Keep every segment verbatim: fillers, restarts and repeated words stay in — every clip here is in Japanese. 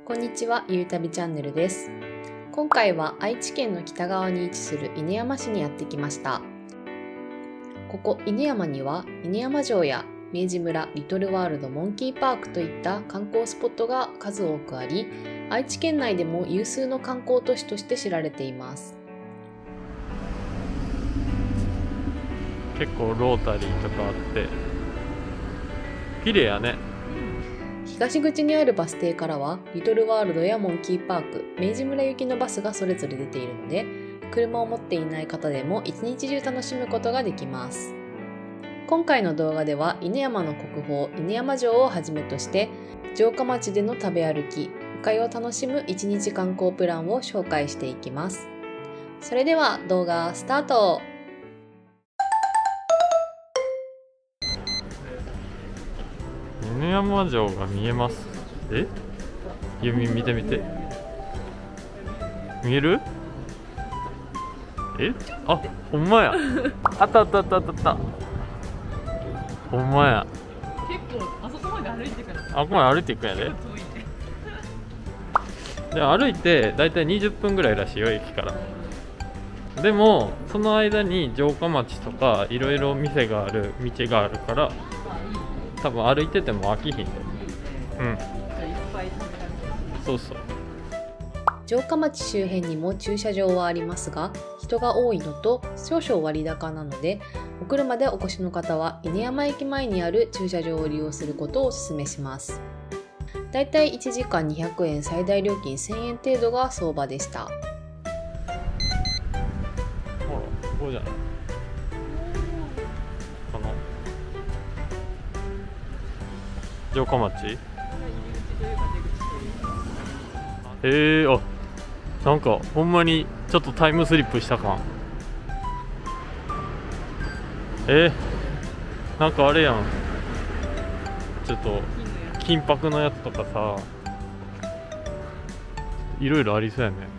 こんにちは、ゆうたびチャンネルです。今回は愛知県の北側に位置する犬山市にやってきました。ここ犬山には犬山城や明治村、リトルワールド、モンキーパークといった観光スポットが数多くあり、愛知県内でも有数の観光都市として知られています。 結構ロータリーとかあって綺麗やね。 東口にあるバス停からはリトルワールドやモンキーパーク、明治村行きのバスがそれぞれ出ているので、車を持っていない方でも一日中楽しむことができます。今回の動画では犬山の国宝犬山城をはじめとして城下町での食べ歩き、鵜飼を楽しむ一日観光プランを紹介していきます。それでは動画スタート。 犬山城が見えます。え？弓見てみて。見える？え？あ、ほんまや。あったあったあったあったあった。ほんまや。 結構あそこまで歩いてから。 あ、ここまで歩いていくんやで。で歩いてだいたいにじゅっぷんぐらいらしいよ、駅から。でもその間に城下町とかいろいろ店がある道があるから、多分歩いてても飽きひんで。うん。そうそう。 城下町周辺にも駐車場はありますが、人が多いのと少々割高なので、お車でお越しの方は犬山駅前にある駐車場を利用することをお勧めします。だいたいいちじかんにひゃくえん、最大料金せんえん程度が相場でした。 ほら、ここじゃない。この城下町。へえ、あ、なんかほんまにちょっとタイムスリップした感。えー、なんかあれやん、ちょっと金箔のやつとかさ、いろいろありそうやね。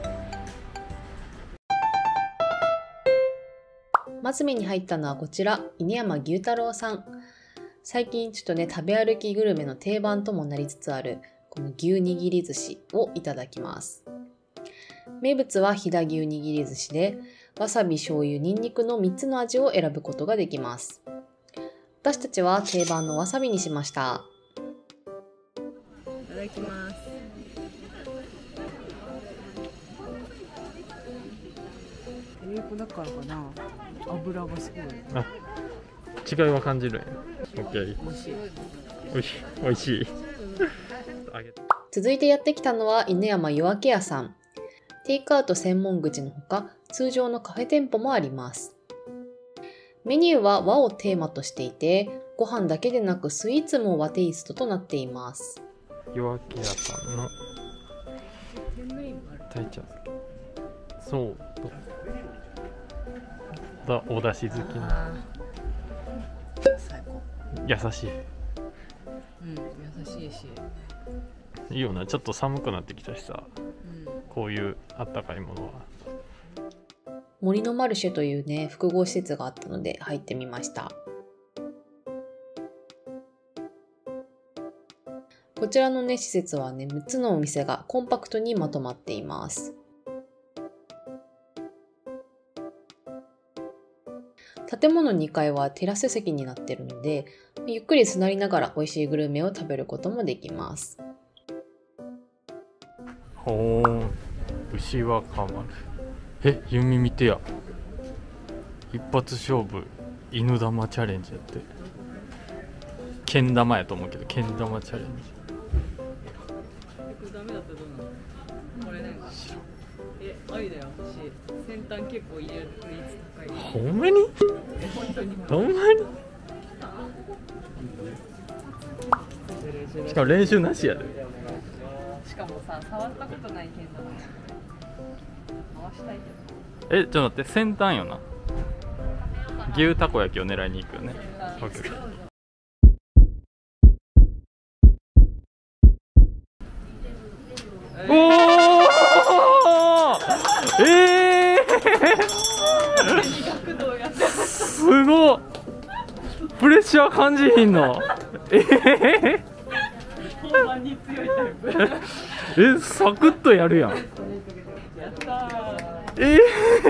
まず目に入ったのはこちら、犬山牛太郎さん。最近ちょっとね、食べ歩きグルメの定番ともなりつつあるこの牛握り寿司をいただきます。名物は飛騨牛握り寿司で、わさび、醤油、ニンニクのみっつの味を選ぶことができます。私たちは定番のわさびにしました。 いただきます。エビ粉だからかな、油がすごい。 あ、違いは感じるんや。オッケー。 美味しい。 おいしい。おいしい。 続いてやってきたのは犬山夜明け屋さん。テイクアウト専門口のほか、通常のカフェ店舗もあります。メニューは和をテーマとしていて、ご飯だけでなくスイーツも和テイストとなっています。 夜明け屋さんのタイ茶漬け。そうだ、お出汁好きな。 最高。 優しい。 うん、優しいし。 いいよな、ちょっと寒くなってきたしさ、 うん、 こういうあったかいものは。 森のマルシェというね、複合施設があったので入ってみました。こちらのね、施設はね、むっつのお店がコンパクトにまとまっています。建物にかいはテラス席になっているので、ゆっくり座りながら美味しいグルメを食べることもできます。 ほーん、牛は変わる。え、弓見てや。一発勝負犬玉チャレンジやって。けん玉やと思うけど、けん玉チャレンジ。 これダメだったらどうなの？これなんかえ、ありだよ。私先端結構入れる率高い。 ほんまに？ え、本当にほんまに？しかも練習なしやで。 しかもさ、触ったことないけん玉回したいけえ、ちょっと待って、先端よな。牛たこ焼きを狙いに行くよね。オッケー。おおええー、すごっ、プレッシャー感じひんの。ええー、 本番に強いタイプ。 え、サクッとやるやん。 やったー。 え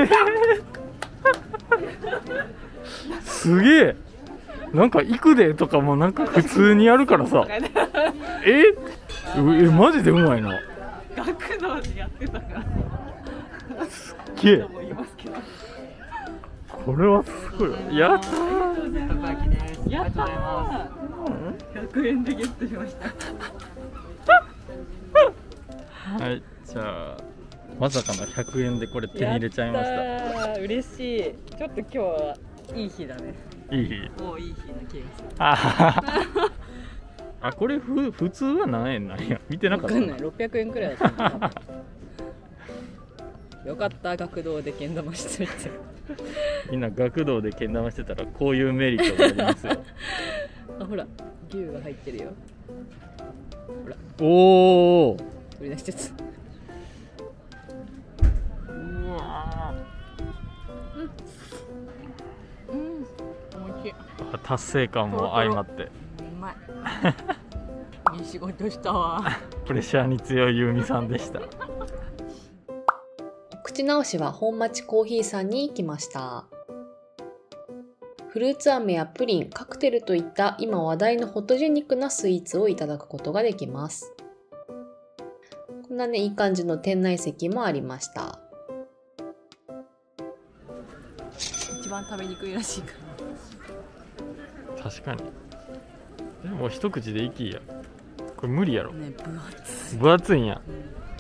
ー、すげえ。なんか行くでとかもなんか普通にやるからさ。えうえマジでうまいな。 学童でやってたから。 すっげえ。 も言いますけど。 これはすごい。やったー。 たこ焼きです。やったー。ひゃくえんでゲットしました。 はい、じゃあまさかのひゃくえんでこれ手に入れちゃいました。 やったー、嬉しい。ちょっと今日はいい日だね。 いい日。 もういい日な気がする。 あははあ、これふ普通は何円なんや。見てなかったな。 わかんない。ろっぴゃくえんくらいだったんだ。よかった、学童でけん玉してみて。 みんな学童でけん玉してたらこういうメリットがありますよ。 あ、ほら、牛が入ってるよ。ほら、 おお。 取り出しつつ。 うわうん、うん、美味しい。 達成感も相まってうまい。いい仕事したわ。 プレッシャーに強いゆうみさんでした。 お口直しは本町コーヒーさんに行きました。フルーツ飴やプリン、カクテルといった今話題のフォトジェニックなスイーツをいただくことができます。こんなね、いい感じの店内席もありました。 一番食べにくいらしいか確かに。でも一口でいきや。これ無理やろ。 ら。ね、分厚い。 分厚いんや。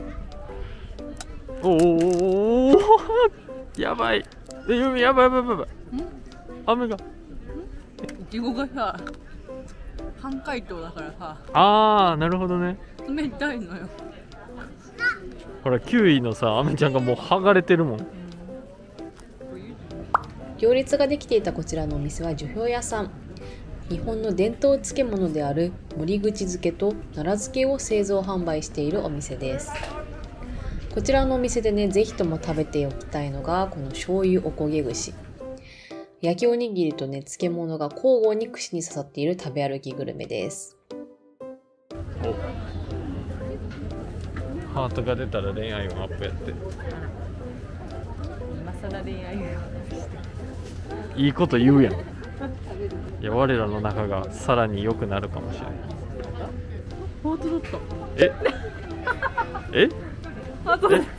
おおおやばい。え、ゆみやばいやばいやばいやばい。雨が。 いちごがさ、半解凍だからさ、 ああ、なるほどね。 冷たいのよ。 ほらキウイのさ、アメちゃんがもう剥がれてるもん。 行列ができていたこちらのお店は樹氷屋さん。日本の伝統漬物である森口漬けと奈良漬けを製造販売しているお店です。こちらのお店でね、ぜひとも食べておきたいのがこの醤油おこげ串。焼きおにぎりとね、漬物が交互に串に刺さっている食べ歩きグルメです。 ハートが出たら恋愛運アップやって。 今更恋愛をいいこと言うやん。いや、我らの仲がさらに良くなるかもしれない。 ハートだった。 ええハートだった。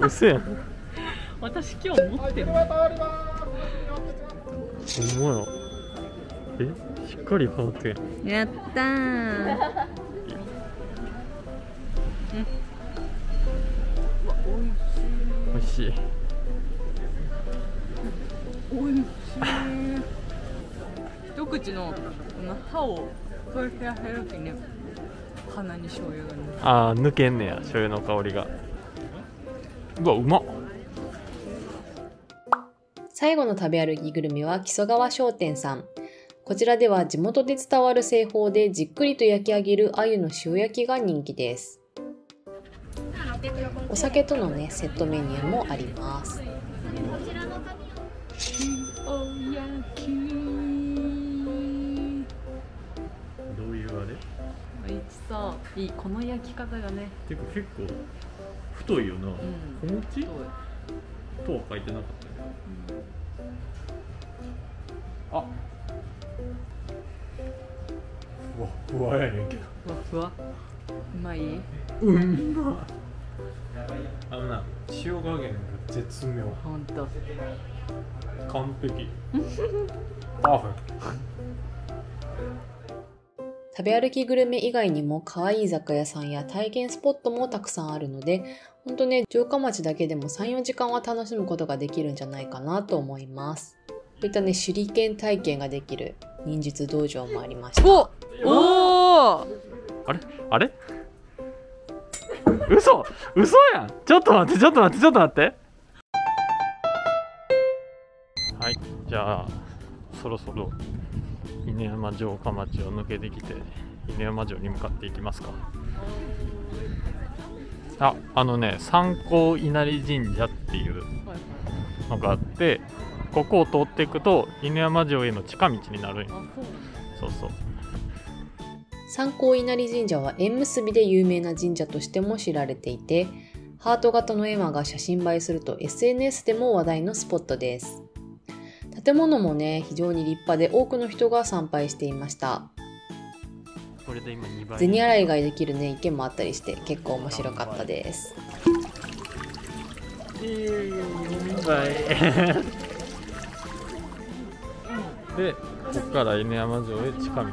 うせやん。 私今日持ってる。 ほんまや。え、しっかりハートやん。 やったー。うん。うわ、 美味しい。 美味しい。美味しい。一口のこの歯をこうやってやるときね、鼻に醤油がね。 ああ、抜けんねや、醤油の香りが。うわ、うまっ。 最後の食べ歩きグルメは木曽川商店さん。こちらでは地元で伝わる製法でじっくりと焼き上げる鮎の塩焼きが人気です。お酒とのね、セットメニューもあります。 塩焼き。 どういうあれ？ いつさ、いいこの焼き方がね。 てか結構太いよな。 うん。 小餅？ 太い。 とは書いてなかったね。あ、ふわふわやねんけど。 ふわふわ。うまい？ うんま。あのな、塩加減が絶妙。 ほんと。 完璧。パーフェクト。 食べ歩きグルメ以外にも可愛い雑貨屋さんや体験スポットもたくさんあるので、ほんとね、城下町だけでもさん、よじかんは楽しむことができるんじゃないかなと思います。こういったね、手裏剣体験ができる忍術道場もありました。 おおー。 あれあれ嘘嘘やん。ちょっと待ってちょっと待ってちょっと待って。はい、じゃあそろそろ犬山城下町を抜けてきて犬山城に向かっていきますか。あ、あのね、三光稲荷神社っていうのがあって、ここを通っていくと犬山城への近道になるんよ。そうそう。 三光稲荷神社は縁結びで有名な神社としても知られていて、ハート型の絵馬が写真映えすると エスエヌエス でも話題のスポットです。建物もね、非常に立派で多くの人が参拝していました。 これで今にばい。 銭洗いができるね、池もあったりして結構面白かったです。 にばいで、ここから犬山城へ近道。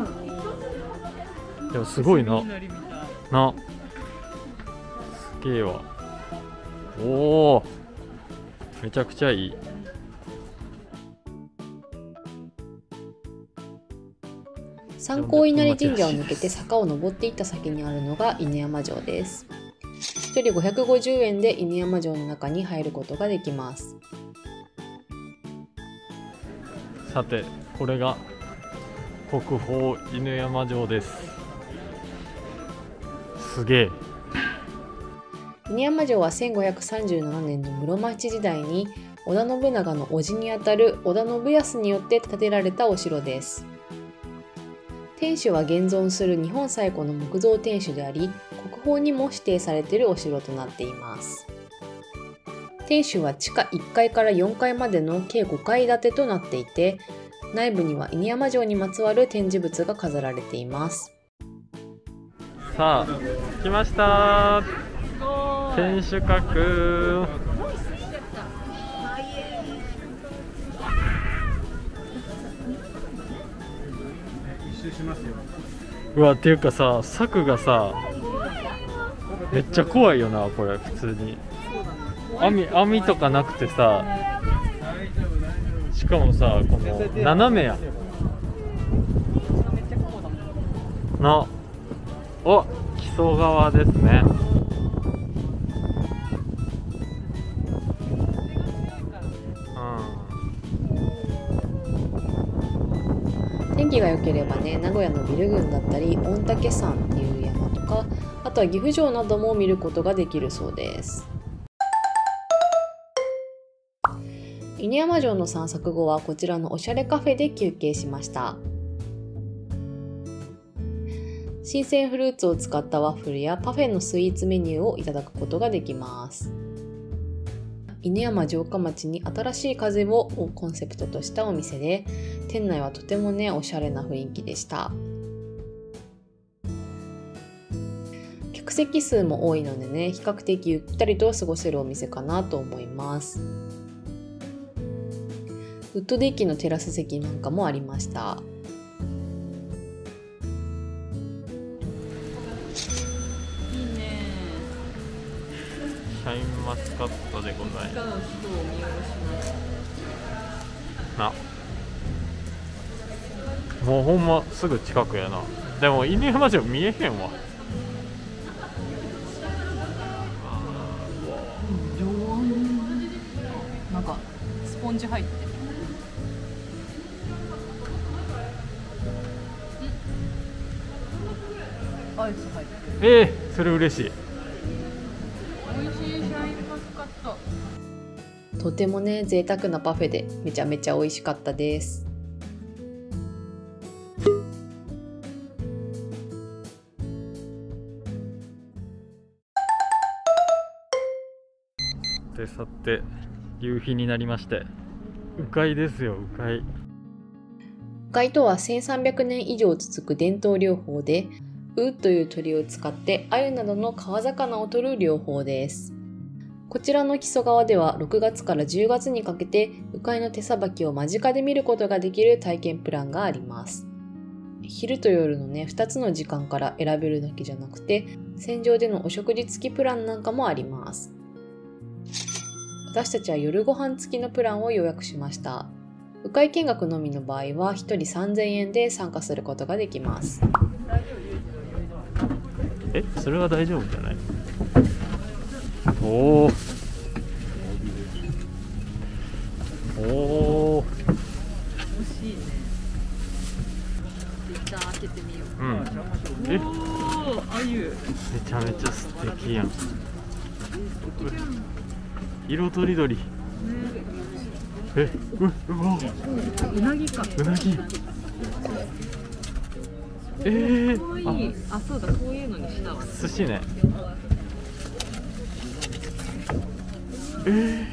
でもすごいな。な。すげえわ。おお。めちゃくちゃいい。 三光稲荷神社を抜けて坂を登っていった先にあるのが犬山城です。ひとりごひゃくごじゅうえんで犬山城の中に入ることができます。 さて、これが国宝犬山城です。すげえ。 犬山城はせんごひゃくさんじゅうななねんの室町時代に織田信長の叔父にあたる織田信康によって建てられたお城です。天守は現存する日本最古の木造天守であり、国宝にも指定されているお城となっています。天守は地下いっかいからよんかいまでの計ごかい建てとなっていて、内部には犬山城にまつわる展示物が飾られています。 さあ、来ましたー。天守閣。うわ、っていうかさ、柵がさ、めっちゃ怖いよな、これ普通に。網網とかなくてさ、しかもさ、この斜めやな。お、木曽川ですね。 天気が良ければね、名古屋のビル群だったり御嶽山っていう山とか、あとは岐阜城なども見ることができるそうです。犬山城の散策後はこちらのおしゃれカフェで休憩しました。新鮮フルーツを使ったワッフルやパフェのスイーツメニューをいただくことができます。犬山城下町に新しい風をコンセプトとしたお店で、店内はとてもね、おしゃれな雰囲気でした。客席数も多いのでね、比較的ゆったりと過ごせるお店かなと思います。ウッドデッキのテラス席なんかもありました。 シャインマスカットでございますな。もうほんますぐ近くやな。でも犬山城見えへんわ。 常温なんかスポンジ入ってる。アイス入ってる。 えー、それ嬉しい。 美味しいシャインマスカット。 とてもね、贅沢なパフェでめちゃめちゃ美味しかったです。 で、さて夕日になりまして、鵜飼ですよ、鵜飼。 鵜飼とはせんさんびゃくねん以上続く伝統療法で、鵜という鳥を使って鮎などの川魚を取る療法です。こちらの木曽川ではろくがつからじゅうがつにかけて鵜飼の手さばきを間近で見ることができる体験プランがあります。昼と夜のね、ふたつの時間から選べるだけじゃなくて、船上でのお食事付きプランなんかもあります。私たちは夜ご飯付きのプランを予約しました。鵜飼見学のみの場合はひとりさんぜんえんで参加することができます。 え、それは大丈夫じゃない？おーおー、 惜しいね。一旦開けてみよう。 うん。え、 おー、あゆ。 めちゃめちゃ素敵やん。色とりどり。え、う、うわ、 うなぎか。 うなぎ。 えー、 かわいい。あ、そうだ、こういうのにしたわ。 寿司ね。えー、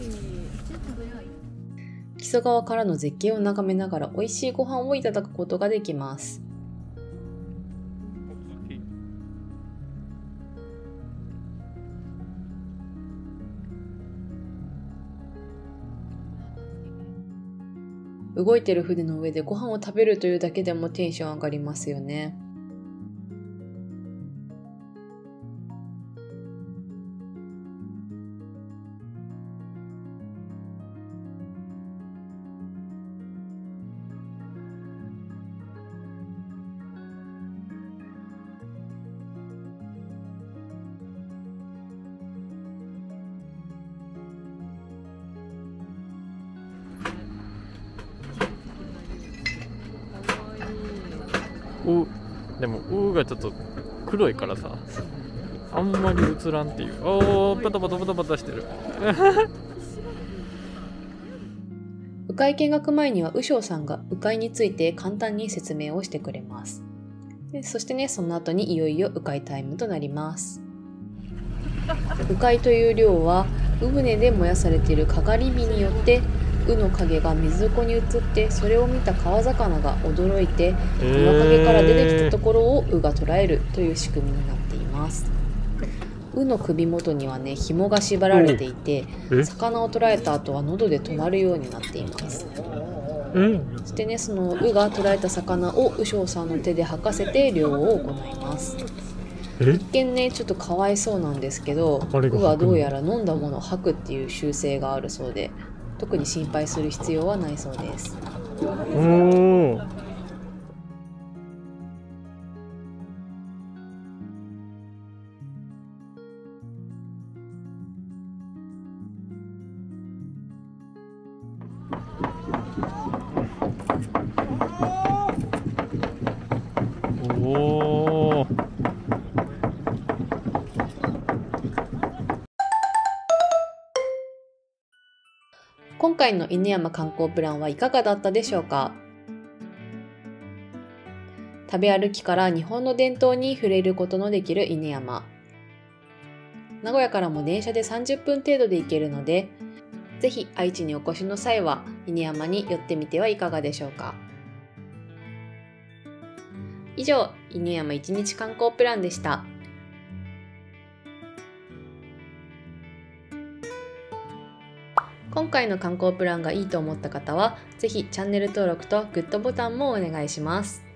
木曽川からの絶景を眺めながら美味しいご飯をいただくことができます。動いてる船の上でご飯を食べるというだけでもテンション上がりますよね。 うでもうがちょっと黒いからさ、あんまり映らんっていう。おー、パタパタパタパタしてる。 鵜飼見学前には鵜匠さんが鵜飼について簡単に説明をしてくれます。でそしてね、その後にいよいよ鵜飼タイムとなります。鵜飼という漁は鵜船で燃やされているかがり火によって鵜の影が水底に映って、それを見た川魚が驚いて岩陰から出てきたところを鵜が捕らえるという仕組みになっています。鵜の首元にはね、紐が縛られていて、魚を捕らえた後は喉で止まるようになっています。そしてね、その鵜が捕らえた魚を鵜匠さんの手で吐かせて漁を行います。一見ね、ちょっとかわいそうなんですけど、鵜はどうやら飲んだものを吐くっていう習性があるそうで、特に心配する必要はないそうです。 おー、おー、 今回の犬山観光プランはいかがだったでしょうか。食べ歩きから日本の伝統に触れることのできる犬山。名古屋からも電車でさんじゅっぷん程度で行けるので、ぜひ愛知にお越しの際は犬山に寄ってみてはいかがでしょうか。以上、犬山いちにち観光プランでした。今回の観光プランがいいと思った方は、ぜひチャンネル登録とグッドボタンもお願いします。